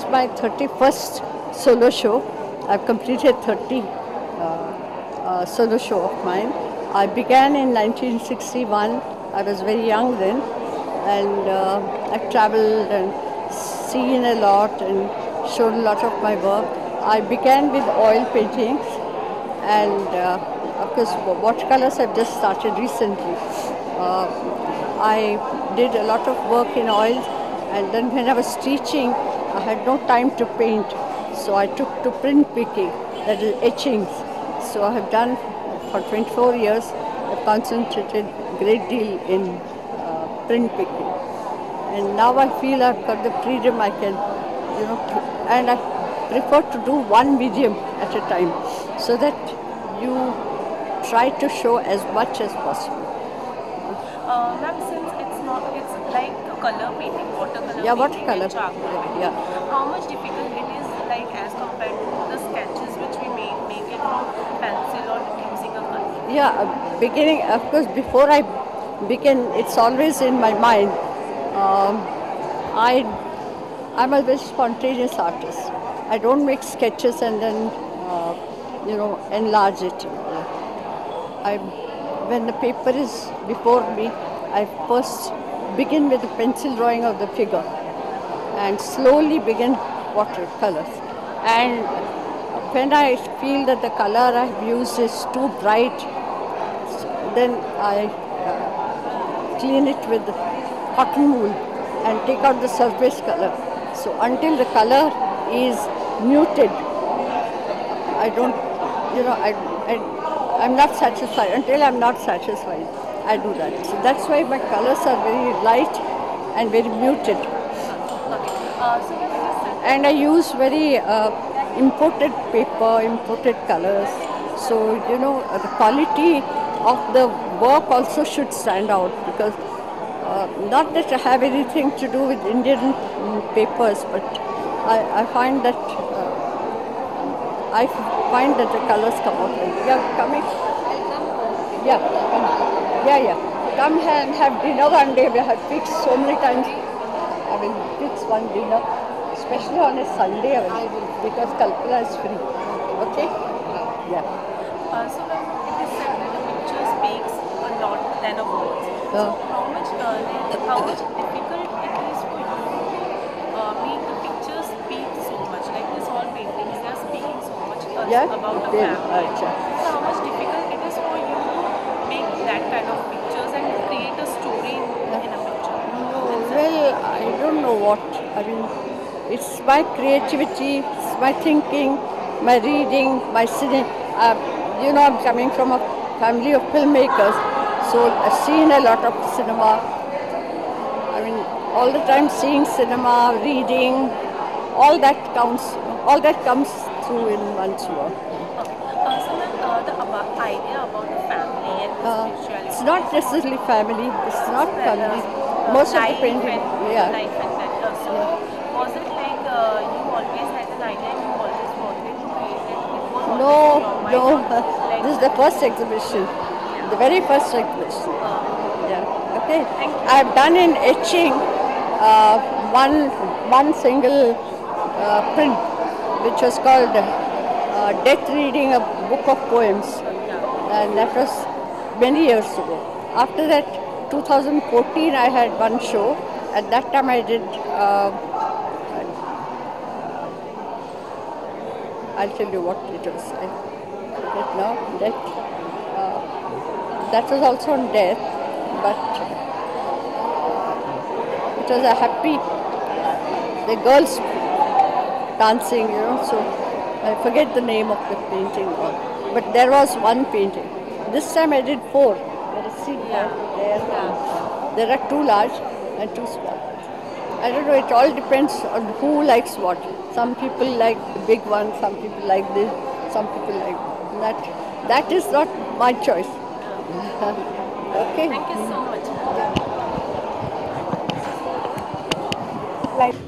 my 31st solo show. I've completed 30 solo show of mine. I began in 1961. I was very young then, and I've traveled and seen a lot and shown a lot of my work. I began with oil paintings, and of course watercolors I've just started recently. I did a lot of work in oils, and then when I was teaching, I had no time to paint, so I took to print picking, that is etchings. So I have done for 24 years. I've concentrated a great deal in print picking, and now I feel I've got the freedom I can, and I prefer to do one medium at a time, so that you try to show as much as possible. Ma'am, since it's like a color painting, watercolor Yeah, painting watercolor. and charcoal painting. Yeah. How much difficult it is, like as compared to the sketches which we make it from pencil or using a color? Yeah, beginning, of course, before I begin, it's always in my mind. Um, I'm a very spontaneous artist. I don't make sketches and then, enlarge it. When the paper is before me, I first begin with the pencil drawing of the figure and slowly begin watercolors. And when I feel that the color I've used is too bright, then I clean it with cotton wool and take out the surface color. So until the color is muted, I don't, I'm not satisfied. Until I'm not satisfied, I do that. So that's why my colors are very light and very muted. Okay. So when it is set, And I use very imported paper, imported colors. So, the quality of the work also should stand out, because not that I have anything to do with Indian papers, but I find that the colors come out. Yeah, coming. Yeah, come. Yeah. Come here and have dinner one day. We have fixed so many times. I will fix one dinner, especially on a Sunday, because Kalpana is free. Okay? Yeah. so when it is said that a picture speaks a lot than a word. So how much difficult it is for you to make the picture speak so much? Like this all paintings, they are speaking so much about the family. So how much difficult it is for you to make that kind of pictures and create a story in a picture? Well, I don't know what. I mean, it's my creativity, it's my thinking, my reading, my cinema. I'm coming from a family of filmmakers, so I've seen a lot of cinema. I mean, all the time seeing cinema, reading, all that counts. All that comes through in one's work. Okay. So ma'am, the idea about the family and the spirituality. It's not necessarily family. It's not family. Most of the painting, Life and that. So was it like you always had an idea and you always wanted to create it? It was always No, in your mind? no. Like, This is the first exhibition, the very first exhibition. Yeah. Okay. Thank you. I've done in etching one single print, which was called Death Reading a Book of Poems, and that was many years ago. After that, 2014, I had one show. At that time, I did. I'll tell you what it was. I forget now. That was also on death, but it was a happy. The girls dancing, So I forget the name of the painting, but there was one painting. This time I did 4. There are 2 large and 2 small. I don't know, it all depends on who likes what. Some people like the big one, some people like this, some people like that. That is not my choice. Okay. thank you so much.